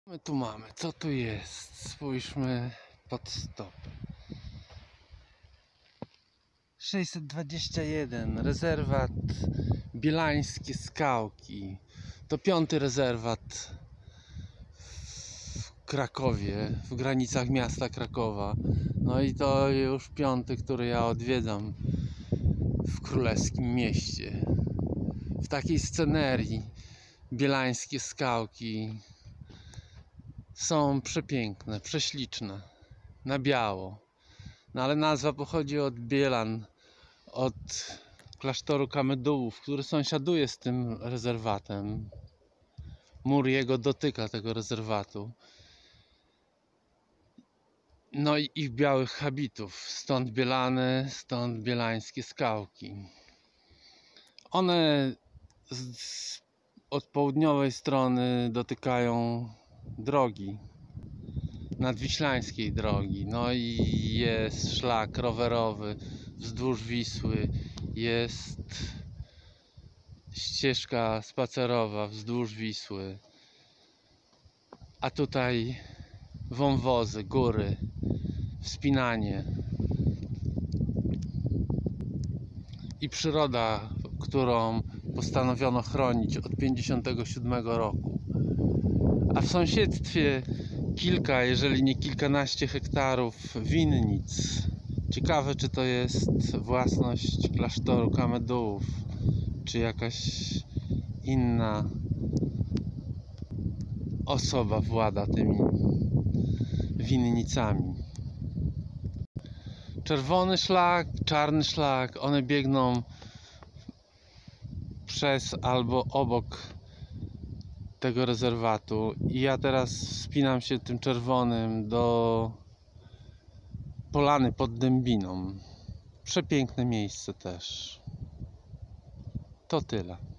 My tu mamy, co tu jest? Spójrzmy pod stopę. 621, rezerwat Bielańskie Skałki. To 5. rezerwat w Krakowie, w granicach miasta Krakowa. No i to już 5., który ja odwiedzam w królewskim mieście. W takiej scenerii Bielańskie Skałki są przepiękne, prześliczne, na biało. No ale nazwa pochodzi od Bielan, od klasztoru Kamedułów, który sąsiaduje z tym rezerwatem. Mur jego dotyka tego rezerwatu. No i ich białych habitów, stąd Bielany, stąd Bielańskie Skałki. One od południowej strony dotykają drogi, nadwiślańskiej drogi. No i jest szlak rowerowy wzdłuż Wisły, jest ścieżka spacerowa wzdłuż Wisły, a tutaj wąwozy, góry, wspinanie i przyroda, którą postanowiono chronić od 1957 roku. A w sąsiedztwie kilka, jeżeli nie kilkanaście hektarów winnic. Ciekawe, czy to jest własność klasztoru Kamedułów, czy jakaś inna osoba włada tymi winnicami. Czerwony szlak, czarny szlak, one biegną przez albo obok tego rezerwatu i ja teraz wspinam się tym czerwonym do polany pod Dębiną. Przepiękne miejsce też. To tyle.